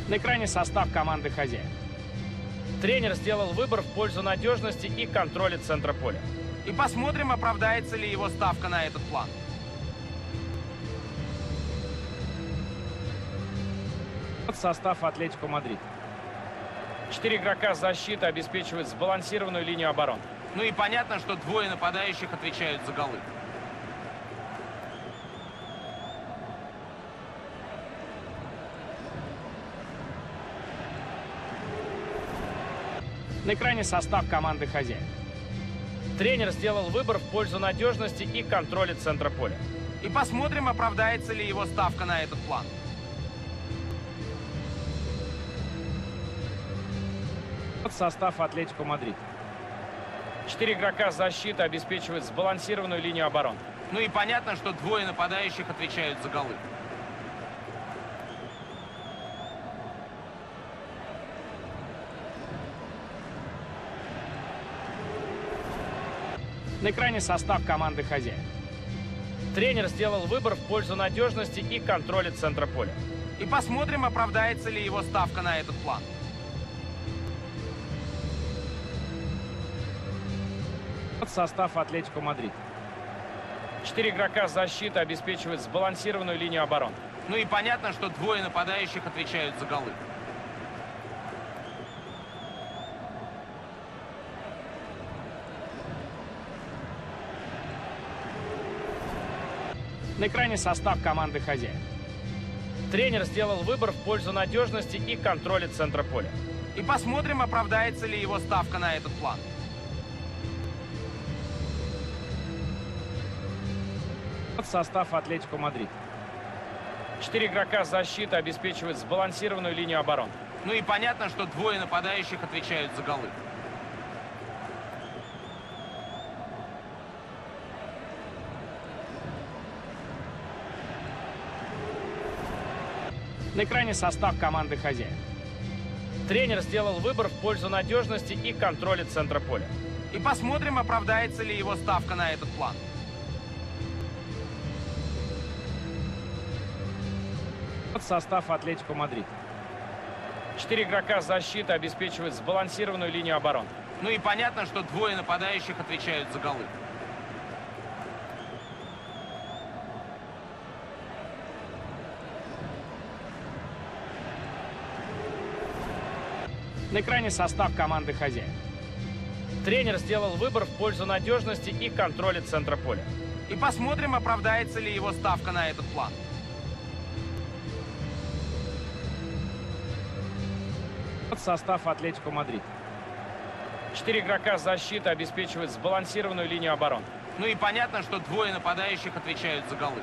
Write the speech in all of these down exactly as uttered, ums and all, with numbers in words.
На экране состав команды хозяев. Тренер сделал выбор в пользу надежности и контроля центра поля. И посмотрим, оправдается ли его ставка на этот план. Вот состав Атлетико Мадрид. Четыре игрока защиты обеспечивают сбалансированную линию обороны. Ну и понятно, что двое нападающих отвечают за голы. На экране состав команды хозяев. Тренер сделал выбор в пользу надежности и контроля центра поля. И посмотрим, оправдается ли его ставка на этот план. Вот состав Атлетико Мадрид. Четыре игрока защиты обеспечивают сбалансированную линию обороны. Ну и понятно, что двое нападающих отвечают за голы. На экране состав команды хозяев. Тренер сделал выбор в пользу надежности и контроля центра поля. И посмотрим, оправдается ли его ставка на этот план. Вот состав Атлетико Мадрид. Четыре игрока защиты обеспечивают сбалансированную линию обороны. Ну и понятно, что двое нападающих отвечают за голы. На экране состав команды хозяев. Тренер сделал выбор в пользу надежности и контроля центра поля. И посмотрим, оправдается ли его ставка на этот план. Вот состав Атлетико Мадрид. Четыре игрока защиты обеспечивают сбалансированную линию обороны. Ну и понятно, что двое нападающих отвечают за голы. На экране состав команды хозяев. Тренер сделал выбор в пользу надежности и контроля центра поля. И посмотрим, оправдается ли его ставка на этот план. Вот состав Атлетико Мадрид. Четыре игрока защиты обеспечивают сбалансированную линию обороны. Ну и понятно, что двое нападающих отвечают за голы. На экране состав команды хозяев. Тренер сделал выбор в пользу надежности и контроля центра поля. И посмотрим, оправдается ли его ставка на этот план. Вот состав Атлетико Мадрид. Четыре игрока защиты обеспечивают сбалансированную линию обороны. Ну и понятно, что двое нападающих отвечают за голы.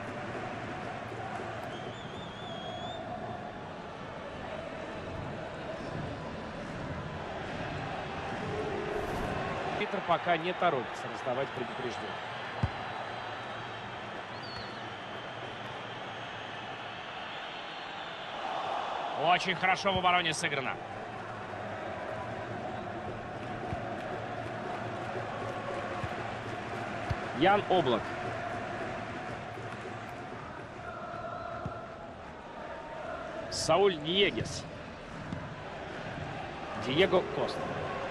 Питер пока не торопится раздавать предупреждение. Очень хорошо в обороне сыграно. Ян Облак. Сауль Ниегес. Диего Коста.